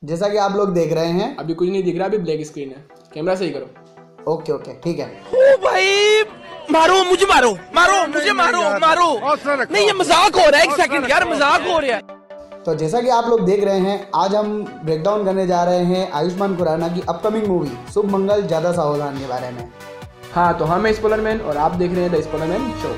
जैसा कि आप लोग देख रहे हैं, अभी कुछ नहीं दिख रहा, अभी ब्लैक स्क्रीन है। कैमरा सही करो। ओके ओके ठीक है। ओ भाई मारो मुझे, मारो मारो मुझे, मारो मारो। नहीं ये मजाक हो रहा है, एक सेकंड यार, मजाक हो रहा है। तो जैसा कि आप लोग देख रहे हैं, आज हम ब्रेकडाउन करने जा रहे हैं आयुष्मान खुराना की अपकमिंग मूवी शुभ मंगल ज्यादा सावधान के बारे में। हाँ, तो हम स्पॉइलर मैन और आप देख रहे हैं द स्पॉइलर मैन शो।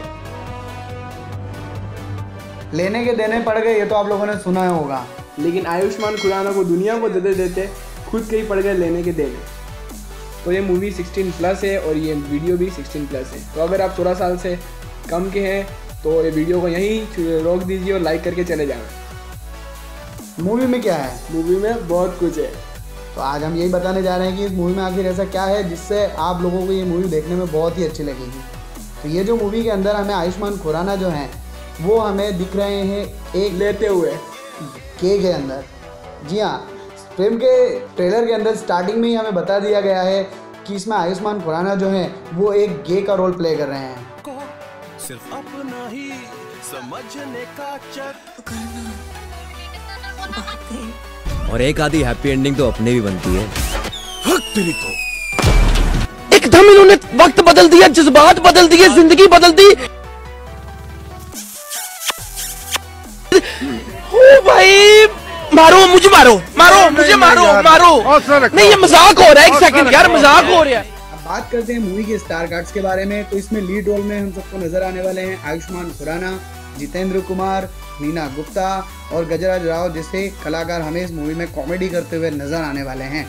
लेने के देने पड़ गए, ये तो आप लोगों ने सुना होगा, लेकिन आयुष्मान खुराना को दुनिया को देते देते खुद के ही पड़ गए लेने के देने। तो ये मूवी 16+ है और ये वीडियो भी 16+ है। तो अगर आप 16 साल से कम के हैं तो ये वीडियो को यहीं रोक दीजिए और लाइक करके चले जाएं। मूवी में क्या है? मूवी में बहुत कुछ है। तो आज हम यही बताने जा रहे हैं कि इस मूवी में आखिर ऐसा क्या है जिससे आप लोगों को ये मूवी देखने में बहुत ही अच्छी लगेगी। तो ये जो मूवी के अंदर हमें आयुष्मान खुराना जो हैं वो हमें दिख रहे हैं एक लेते हुए के अंदर। जी हाँ, फिल्म के ट्रेलर के अंदर स्टार्टिंग में ही हमें बता दिया गया है कि इसमें आयुष्मान खुराना जो है वो एक गे का रोल प्ले कर रहे हैं। सिर्फ अपना ही समझने का और एक आधी हैप्पी एंडिंग तो अपने भी बनती है। तेरी तो एकदम इन्होंने वक्त बदल दिया, जज्बात बदल दिए, जिंदगी बदल दी। ओ भाई मारो मुझे, मारो मारो मुझे, मारो मारो। नहीं ये मजाक हो रहा है, एक सेकंड यार, मजाक हो रहा है। अब बात करते हैं मूवी के स्टार कास्ट के बारे में। तो इसमें लीड रोल में हम सबको नजर आने वाले हैं आयुष्मान खुराना, जितेंद्र कुमार, नीना गुप्ता और गजराज राव जैसे कलाकार हमें इस मूवी में कॉमेडी करते हुए नजर आने वाले हैं।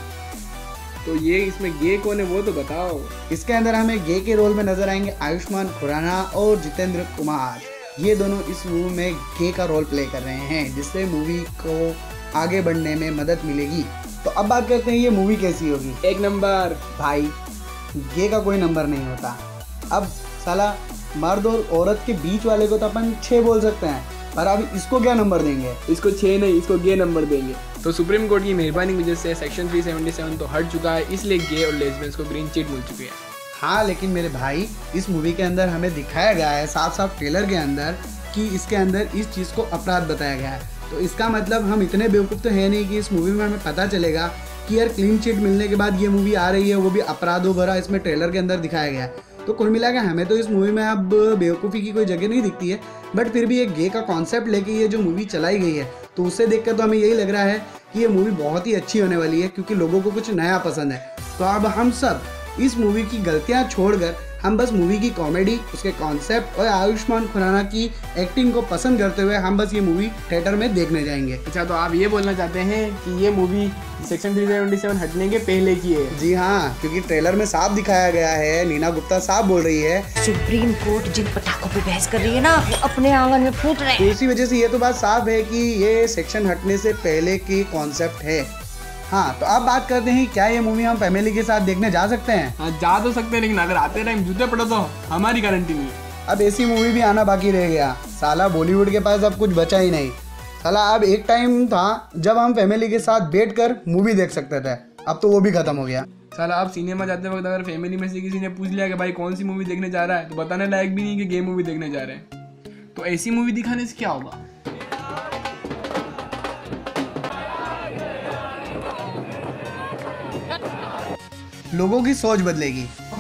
तो ये इसमें गे कौन है वो तो बताओ। इसके अंदर हमें गे के रोल में नजर आएंगे आयुष्मान खुराना और जितेंद्र कुमार। ये दोनों इस मूवी में गे का रोल प्ले कर रहे हैं, जिससे मूवी को आगे बढ़ने में मदद मिलेगी। तो अब बात करते हैं ये मूवी कैसी होगी। एक नंबर। भाई गे का कोई नंबर नहीं होता। अब साला मर्द और औरत के बीच वाले को तो अपन 6 बोल सकते हैं, पर अब इसको क्या नंबर देंगे? इसको 6 नहीं, इसको गे नंबर देंगे। तो सुप्रीम कोर्ट की मेहरबानी की वजह से सेक्शन 377 तो हट चुका है, इसलिए गे और लेस्बियंस को ग्रीन चिट मिल चुकी है। हाँ, लेकिन मेरे भाई इस मूवी के अंदर हमें दिखाया गया है साफ साफ ट्रेलर के अंदर कि इसके अंदर इस चीज़ को अपराध बताया गया है। तो इसका मतलब हम इतने बेवकूफ़ तो है नहीं कि इस मूवी में हमें पता चलेगा कि यार क्लीन चिट मिलने के बाद ये मूवी आ रही है, वो भी अपराधों भरा इसमें ट्रेलर के अंदर दिखाया गया है। तो कुल मिला के हमें तो इस मूवी में अब बेवकूफ़ी की कोई जगह नहीं दिखती है, बट फिर भी एक गे का कॉन्सेप्ट लेके ये जो मूवी चलाई गई है तो उससे देखकर तो हमें यही लग रहा है कि ये मूवी बहुत ही अच्छी होने वाली है, क्योंकि लोगों को कुछ नया पसंद है। तो अब हम सब इस मूवी की गलतियां छोड़कर हम बस मूवी की कॉमेडी, उसके कॉन्सेप्ट और आयुष्मान खुराना की एक्टिंग को पसंद करते हुए हम बस ये मूवी थिएटर में देखने जाएंगे। अच्छा, तो आप ये बोलना चाहते हैं कि ये मूवी सेक्शन 377 हटने के पहले की है? जी हाँ, क्योंकि ट्रेलर में साफ दिखाया गया है, नीना गुप्ता साफ बोल रही है सुप्रीम कोर्ट जिन पटाखों पे बहस कर रही है ना, वो अपने आंगन में फूट रहे हैं। तो इसी वजह से ये तो बात साफ है कि ये सेक्शन हटने से पहले की कॉन्सेप्ट है। हाँ, तो अब बात करते हैं क्या ये मूवी हम फैमिली के साथ देखने जा सकते हैं? हाँ, जा तो सकते हैं, लेकिन अगर आते टाइम जूते पड़े तो हमारी गारंटी नहीं है। अब ऐसी मूवी भी आना बाकी रह गया। साला बॉलीवुड के पास अब कुछ बचा ही नहीं। साला अब एक टाइम था जब हम फैमिली के साथ बैठकर मूवी देख सकते थे, अब तो वो भी खत्म हो गया। साला अब सिनेमा जाते वक्त अगर फैमिली में से किसी ने पूछ लिया कि भाई कौन सी मूवी देखने जा रहा है, तो बताने लायक भी नहीं कि गेम मूवी देखने जा रहे हैं। तो ऐसी मूवी दिखाने से क्या होगा? लोगों की सोच बदलेगी।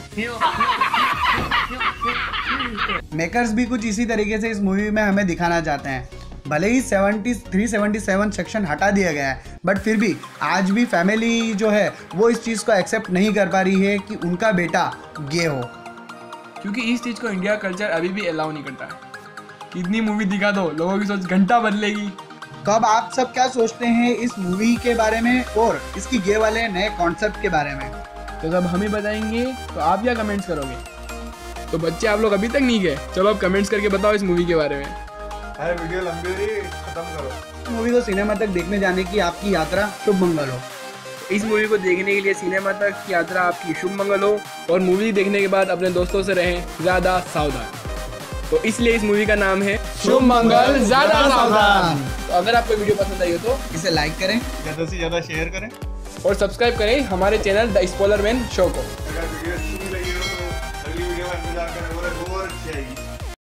मेकर्स भी कुछ इसी तरीके से इस मूवी में हमें दिखाना चाहते हैं। भले ही 377 सेक्शन हटा दिया गया है, बट फिर भी आज भी फैमिली जो है वो इस चीज़ को एक्सेप्ट नहीं कर पा रही है कि उनका बेटा गे हो, क्योंकि इस चीज़ को इंडिया कल्चर अभी भी अलाउ नहीं करता। कितनी मूवी दिखा दो, लोगों की सोच घंटा बदलेगी। तो अब आप सब क्या सोचते हैं इस मूवी के बारे में और इसकी गे वाले नए कॉन्सेप्ट के बारे में? तो जब हम ही बताएंगे तो आप क्या कमेंट्स करोगे? तो बच्चे आप लोग अभी तक नहीं गए, चलो आप कमेंट्स करके बताओ इस मूवी के बारे में। अरे वीडियो लंबी हो रही, खत्म करो। मूवी को सिनेमा तक देखने जाने की आपकी यात्रा शुभ मंगल हो। इस मूवी को देखने के लिए सिनेमा तक की यात्रा आपकी शुभ मंगल हो, और मूवी देखने के बाद अपने दोस्तों से रहें ज़्यादा सावधान। तो इसलिए इस मूवी का नाम है शुभ मंगल ज़्यादा सावधान। तो अगर आपको वीडियो पसंद आई हो तो इसे लाइक करें, ज़्यादा से ज़्यादा शेयर करें और सब्सक्राइब करें हमारे channel the spoiler man show को। अगर वीडियो